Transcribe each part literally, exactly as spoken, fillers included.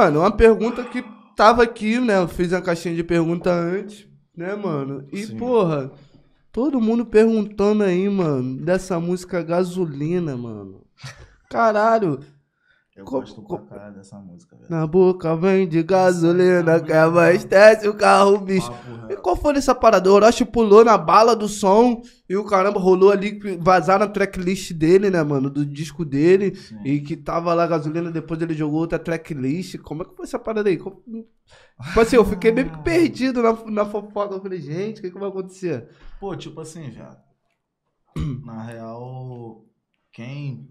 mano, uma pergunta que tava aqui, né? Eu fiz uma caixinha de pergunta antes, né, mano? E, Sim. porra, todo mundo perguntando aí, mano, dessa música Gasolina, mano. Caralho. Eu Co- gosto co- pra caralho dessa música, velho. Na boca vem de gasolina que abastece o carro, bicho. Papo E reto. qual foi essa parada? O Orochi pulou na bala do som e o caramba rolou ali, vazaram a tracklist dele, né, mano? Do disco dele. Sim. E que tava lá gasolina, depois ele jogou outra tracklist. Como é que foi essa parada aí? Como... Tipo assim, eu fiquei meio que perdido na, na fofoca. Eu falei, gente, o que, que vai acontecer? Pô, tipo assim, viado. Na real, quem...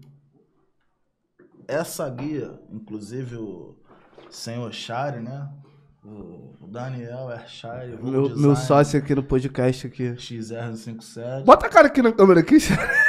Essa guia, inclusive o senhor Shari, né? O o Daniel Ershari, Meu, meu sócio aqui no podcast aqui. X R cinquenta e sete. Bota a cara aqui na câmera aqui.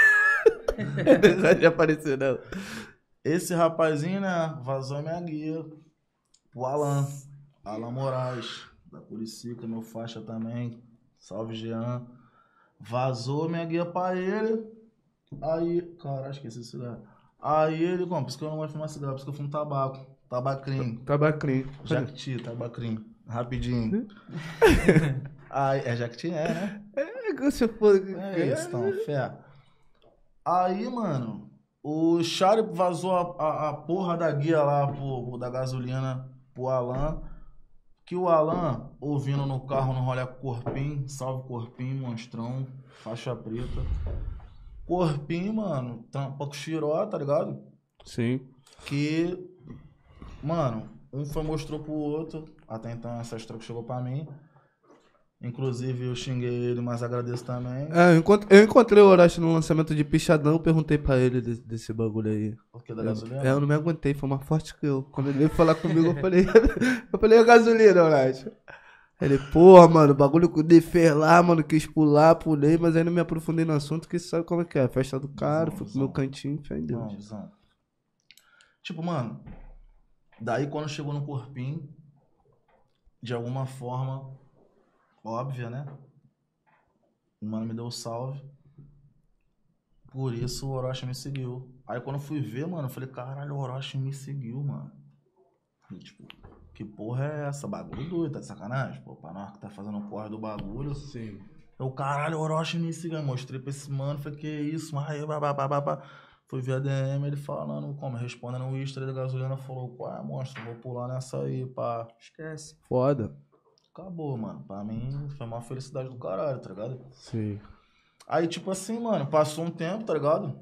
Não vai de aparecer, não. Esse rapazinho, né, vazou minha guia pro Alan. Alan Moraes, da Curicica, meu faixa também. Salve, Jean. Vazou minha guia pra ele. Aí, cara, esqueci esse cigarro. Aí ele, como, por isso que eu não gosto de fumar cigarro, por isso que eu fumo tabaco. Tabacrim. Tabacrim. Jacti, tabacrim. Rapidinho. Aí, é Jacti, é, né? É, que você for... É isso, então, fé. Aí, mano, o Chari vazou a, a, a porra da guia lá pro, pro- da gasolina pro Alan. Que o Alan, ouvindo no carro no rolê Corpim, salve Corpim, monstrão, faixa preta. Corpim, mano, tampa com xiró, tá ligado? Sim. Que, mano, um foi mostrou pro outro. Até então essa história que chegou pra mim. Inclusive eu xinguei ele, mas agradeço também. É, eu, encont- eu encontrei o Orochi no lançamento de Pichadão, perguntei pra ele desse, desse bagulho aí. Porque da Eu, gasolina? é, eu não me aguentei, foi mais forte que eu. Quando ele veio falar comigo, eu falei, eu falei, a gasolina, Orochi. Ele, porra, mano, o bagulho que o D fez lá, mano, quis pular, pulei, mas aí não me aprofundei no assunto, que sabe como é que é. Festa do cara, Visão, fui pro visão. meu cantinho, fé em Deus. Não, visão. Tipo, mano, daí quando chegou no Corpim, de alguma forma, óbvia, né? O mano me deu o salve. Por isso o Orochi me seguiu. Aí quando eu fui ver, mano, eu falei, caralho, o Orochi me seguiu, mano. E, tipo, que porra é essa? Bagulho doido, tá de sacanagem? Pô, pra nós que tá fazendo o corre do bagulho. Sim. Eu, caralho, o Orochi me seguiu. Eu mostrei pra esse mano, falei, que isso, aí, babá. Fui ver a D M, ele falando, como, respondendo o history da gasolina, falou, qual é, monstro, vou pular nessa aí, pá. Esquece. Foda. Acabou, mano. Pra mim, foi uma felicidade do caralho, tá ligado? Sim. Aí, tipo assim, mano, passou um tempo, tá ligado?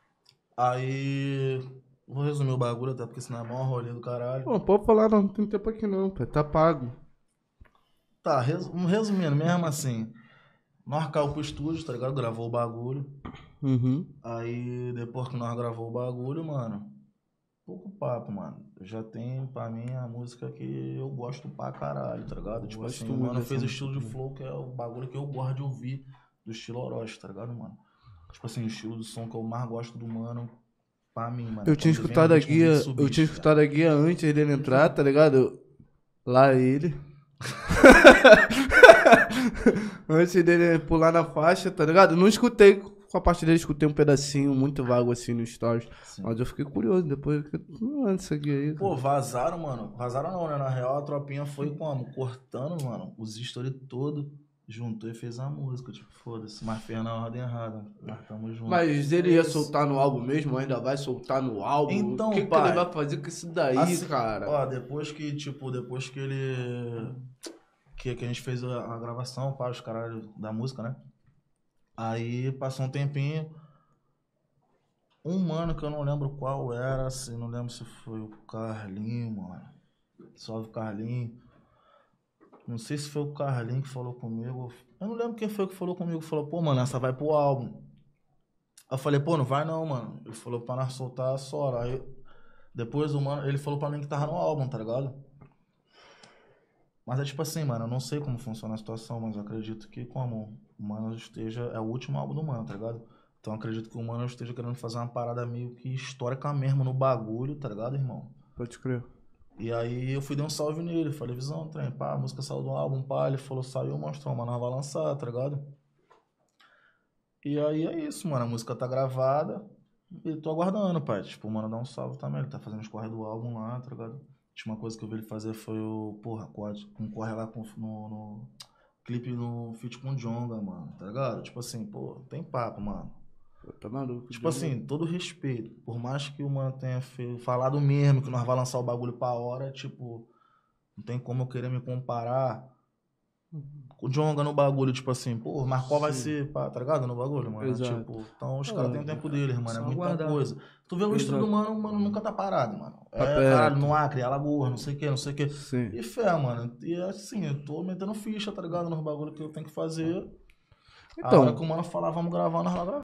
Aí, vou resumir o bagulho, até porque senão é mó rolê do caralho. Pô, pode falar, não, não tem tempo aqui não, pô, tá pago. Tá, resu- resumindo, mesmo assim, nós caiu pro estúdio, tá ligado? Gravou o bagulho. Uhum. Aí, depois que nós gravou o bagulho, mano, pouco papo, mano. Eu já tenho, pra mim, a música que eu gosto pra caralho, tá ligado? Tipo Gosto assim, o muito mano dessa fez o música estilo de também. flow, que é o bagulho que eu gosto de ouvir, do estilo Orochi, tá ligado, mano? Tipo assim, o estilo do som que eu mais gosto do mano, pra mim, mano. Eu tinha Quando ele vem escutado no a ritmo guia, Mitsubishi, eu tinha velho. escutado a guia antes dele entrar, tá ligado? Lá ele. Antes dele pular na faixa, tá ligado? Não escutei com a parte dele, escutei um pedacinho muito vago assim no stories. Sim. Mas eu fiquei curioso depois. Não anda isso aqui aí. Pô, vazaram, mano. Vazaram não, né? Na real, a tropinha foi como? Cortando, mano, os stories todo, juntou e fez a música. Tipo, foda-se, mas fez na ordem errada. Nós tamo juntos. Mas ele ia soltar no álbum mesmo? Ainda vai soltar no álbum? Então, o que, que pai, ele vai fazer com isso daí, Assim, cara? Ó, depois que, tipo, depois que ele... Que, que a gente fez a, a gravação, pá, os caralho da música, né? Aí, passou um tempinho, um mano que eu não lembro qual era, assim, não lembro se foi o Carlinho, mano. Salve Carlinho. Não sei se foi o Carlinho que falou comigo. Eu não lembro quem foi que falou comigo. Falou, pô, mano, essa vai pro álbum. Eu falei, pô, não vai não, mano. Ele falou pra nós soltar só. Aí, depois o mano, ele falou pra mim que tava no álbum, tá ligado? Mas é tipo assim, mano, eu não sei como funciona a situação, mas eu acredito que como o Mano esteja... É o último álbum do Mano, tá ligado? Então eu acredito que o Mano esteja querendo fazer uma parada meio que histórica mesmo no bagulho, tá ligado, irmão? Pode crer. E aí eu fui dar um salve nele, falei, visão, trem, pá, a música saiu do álbum, pá, ele falou, saiu, mostrou, mano, nós vai lançar, tá ligado? E aí é isso, mano, a música tá gravada e tô aguardando, pai, tipo, o mano dá um salve também, ele tá fazendo os corre do álbum lá, tá ligado? última coisa que eu vi ele fazer foi o, porra, corre, concorre lá com, no, no clipe no feat com o Djonga, mano, tá ligado? Tipo assim, pô, tem papo, mano. Pô, tá maluco. Tipo assim, todo respeito. Por mais que o mano tenha fe- falado mesmo que nós vamos lançar o bagulho pra hora, tipo, não tem como eu querer me comparar com o Djonga no bagulho, tipo assim, pô, mas qual vai Sim. ser, pá, tá ligado? No bagulho, mano. Exato. Tipo, então os Ah, caras têm o tempo deles, mano. É só muita aguardar. coisa. Tu vê o estilo Exato. do mano, o mano nunca tá parado, mano. Tá É, perto. caralho, no Acre, Alagoas, não sei o que, não sei o que. Sim. E fé, mano. E assim, eu tô metendo ficha, tá ligado? Nos bagulhos que eu tenho que fazer. A Então, hora que o mano falar, vamos gravar, nós lá gravamos.